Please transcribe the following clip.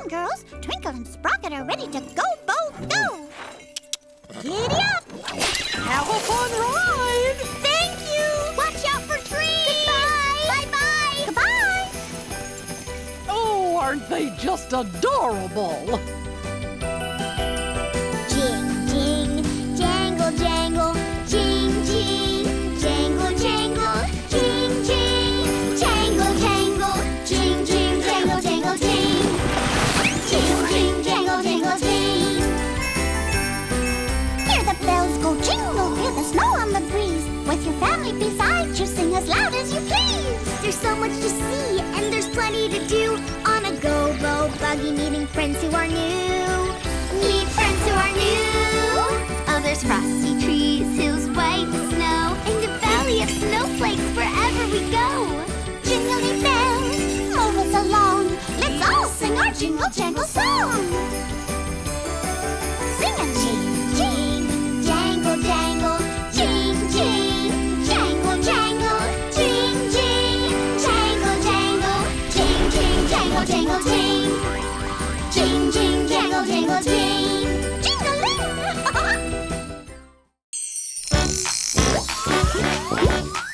girls. Twinkle and Sprocket are ready to go, both go. Giddy up. Have a fun ride. Thank you. Watch out for trees. Goodbye. Bye-bye. Goodbye. Oh, aren't they just adorable? Jing, jing, jangle, jangle. Jing, jing, jangle, jangle. Jing, jing, jangle, jangle. Jing, jing, jangle, jangle, jing. Jing, jing, jangle, jangle, jing. Hear the bells go jingle, hear the snow on the breeze. With your family beside you, sing as loud as you please. There's so much to see, and there's plenty to do. On a go-go buggy, meeting friends who are new. Meet friends who are new. Oh, there's frosty trees, hills white with snow, and a valley of snowflakes wherever we go. Jingly bells, move us along. Let's all sing our Jingle Jangle song. Sing a jing, jing, jangle, jangle. Jing, jing, jangle, jangle. Jing, jing, jangle, jangle. Jing, jing, jangle, jangle, jing. Jing, jing, jangle, jangle, jing. Jingling!